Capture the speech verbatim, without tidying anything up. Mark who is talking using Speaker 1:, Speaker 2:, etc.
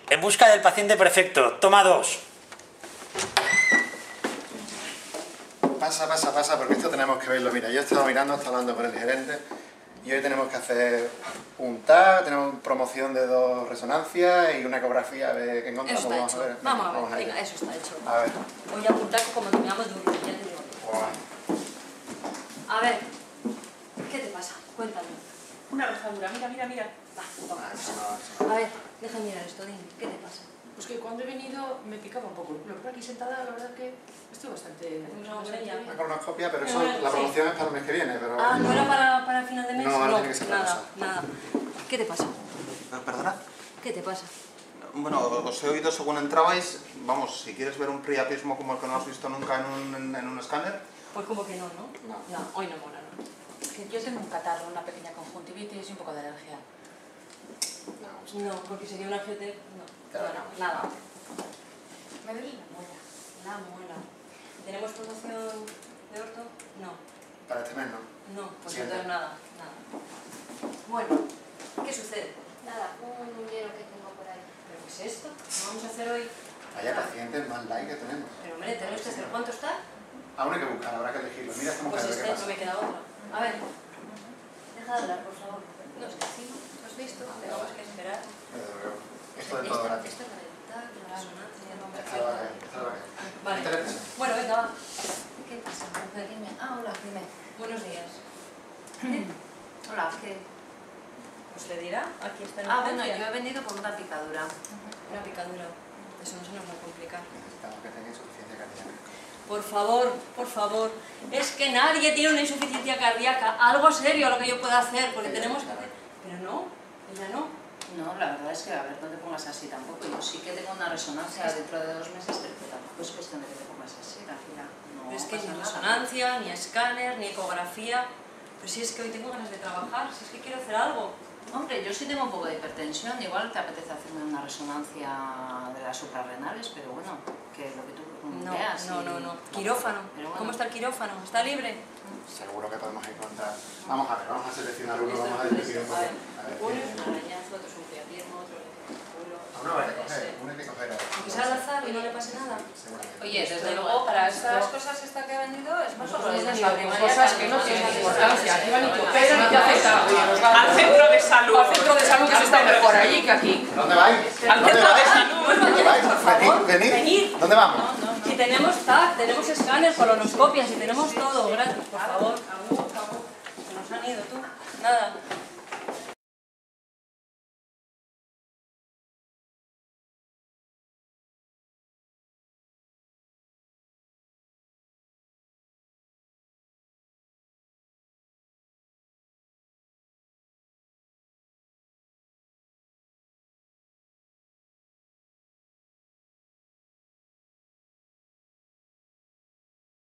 Speaker 1: En busca del paciente perfecto. Toma dos.
Speaker 2: Pasa, pasa, pasa, porque esto tenemos que verlo. Mira, yo he estado mirando, he estado hablando con el gerente y hoy tenemos que hacer un tag, tenemos promoción de dos resonancias y una ecografía de que encontramos.
Speaker 3: Eso está
Speaker 2: Vamos
Speaker 3: hecho.
Speaker 2: a ver.
Speaker 3: Vamos a ver,
Speaker 2: Vamos a
Speaker 3: venga,
Speaker 2: ello.
Speaker 3: eso está hecho.
Speaker 2: A ver.
Speaker 3: Voy a apuntar como terminamos de urgencia de hoy.
Speaker 2: Buah.
Speaker 3: A ver, ¿qué te pasa? Cuéntame.
Speaker 4: Una rajadura, mira, mira, mira.
Speaker 3: Va, toma.
Speaker 2: Ah, eso no, eso no.
Speaker 3: A ver, deja mirar esto, dime, ¿qué te pasa?
Speaker 4: Pues que cuando he venido me picaba un poco el culo, pero aquí sentada la verdad que estoy bastante...
Speaker 3: Hacemos algo con
Speaker 4: bastante
Speaker 3: ella.
Speaker 4: bien.
Speaker 2: Una colonoscopia, pero eso,
Speaker 3: Bueno,
Speaker 2: la
Speaker 3: sí.
Speaker 2: promoción es para el mes que viene, pero...
Speaker 3: Ah, ¿no era para, para final de mes?
Speaker 2: No, ahora tiene que ser otra
Speaker 3: nada,
Speaker 2: cosa.
Speaker 3: nada. ¿Qué te pasa?
Speaker 5: ¿Perdona?
Speaker 3: ¿Qué te pasa?
Speaker 5: Bueno, os he oído según entrabais. Vamos, si quieres ver un priapismo como el que no has visto nunca en un, en, en un escáner.
Speaker 3: Pues como que no, ¿no?
Speaker 2: No.
Speaker 3: No, hoy no mola, ¿no?
Speaker 4: Que yo tengo un catarro, una pequeña conjuntivitis y un poco de alergia.
Speaker 3: No, porque sería una G T. No,
Speaker 2: Claro.
Speaker 3: bueno, nada.
Speaker 4: Me duele la muela.
Speaker 3: La muela. ¿Tenemos promoción de orto? No.
Speaker 2: Para este mes, ¿no?
Speaker 3: No, pues
Speaker 2: Siguiente.
Speaker 3: entonces nada, nada. Bueno, ¿qué sucede?
Speaker 6: Nada, un dinero que tengo por ahí.
Speaker 3: ¿Pero qué es esto? ¿Qué vamos a hacer hoy?
Speaker 2: Vaya pacientes más light que tenemos.
Speaker 3: Pero hombre, tenemos que hacer. ¿Cuánto está?
Speaker 2: Aún hay que buscar, habrá que elegirlo. Mira esta mujer,
Speaker 3: Pues
Speaker 2: a ver
Speaker 3: este,
Speaker 2: qué
Speaker 3: no
Speaker 2: pasa.
Speaker 3: me queda otra. A ver, deja de hablar, por favor. No, es que sí, ¿lo has visto? Tenemos que esperar.
Speaker 2: Desde luego. Esto de todo
Speaker 3: Esta,
Speaker 2: gratis.
Speaker 3: esta es la dental, la resonancia, no me
Speaker 2: Esta va a ver, esta va a ver.
Speaker 3: Vale.
Speaker 2: Interesa.
Speaker 3: Bueno, venga, va. ¿Qué pasa?
Speaker 6: Mujer, dime. Ah, hola, dime.
Speaker 3: Buenos días.
Speaker 6: Hola, ¿qué?
Speaker 3: ¿Os le dirá? Aquí está en
Speaker 6: Ah, bueno,
Speaker 3: urgencia.
Speaker 6: yo he venido por una picadura.
Speaker 3: Una picadura. Eso no se nos va a complicar.
Speaker 2: Necesitamos que tenga insuficiencia cardíaca.
Speaker 3: Por favor, por favor. Es que nadie tiene una insuficiencia cardíaca. Algo serio lo que yo pueda hacer, porque
Speaker 2: Ella
Speaker 3: tenemos que
Speaker 2: sabe.
Speaker 3: hacer... Pero no, ella no.
Speaker 6: No, la verdad es que, a ver, no te pongas así tampoco. Yo sí que tengo una resonancia dentro de dos meses, pero tampoco es cuestión de que te pongas así, tranquila. No
Speaker 3: Pero es que
Speaker 6: pasa
Speaker 3: ni
Speaker 6: nada.
Speaker 3: resonancia, ni escáner, ni ecografía. Pero si es que hoy tengo ganas de trabajar, si es que quiero hacer algo.
Speaker 6: Hombre, yo sí tengo un poco de hipertensión, igual te apetece hacerme una resonancia de las suprarrenales, pero bueno, que lo que tú
Speaker 3: No,
Speaker 6: veas.
Speaker 3: no,
Speaker 6: y-
Speaker 3: no, no. Quirófano.
Speaker 6: Pero bueno.
Speaker 3: ¿Cómo está el quirófano? ¿Está libre?
Speaker 2: Seguro que podemos encontrar. Vamos a ver, vamos a seleccionar uno,
Speaker 3: Esto
Speaker 2: vamos a
Speaker 3: es
Speaker 2: elegir un
Speaker 3: esto.
Speaker 2: poco.
Speaker 3: A ver,
Speaker 2: A ver,
Speaker 3: uno es
Speaker 2: ¿quién?
Speaker 3: un arañazo, otro es un priapismo, otro le queda el culo.
Speaker 2: A uno hay que coger, uno hay que coger.
Speaker 3: Aunque sea al azar y no le pase nada.
Speaker 2: Seguramente.
Speaker 6: Oye, desde luego, para estas cosas esta que he vendido es más o menos la primaria.
Speaker 4: Cosas que no tienen importancia. Aquí van y te
Speaker 6: Pero
Speaker 4: operan y te hacen
Speaker 7: Al centro de salud.
Speaker 4: al centro de salud que se está mejor allí que aquí.
Speaker 2: ¿Dónde vais?
Speaker 7: Al
Speaker 2: ¿Dónde
Speaker 7: centro de
Speaker 2: vais?
Speaker 7: salud.
Speaker 2: ¿Dónde vais?
Speaker 3: Por favor,
Speaker 2: Venid, venid.
Speaker 3: venid.
Speaker 2: ¿Dónde vamos?
Speaker 3: Si tenemos T A C, tenemos escáner, colonoscopias y tenemos todo gratis, por favor. Se nos han ido, tú. Nada.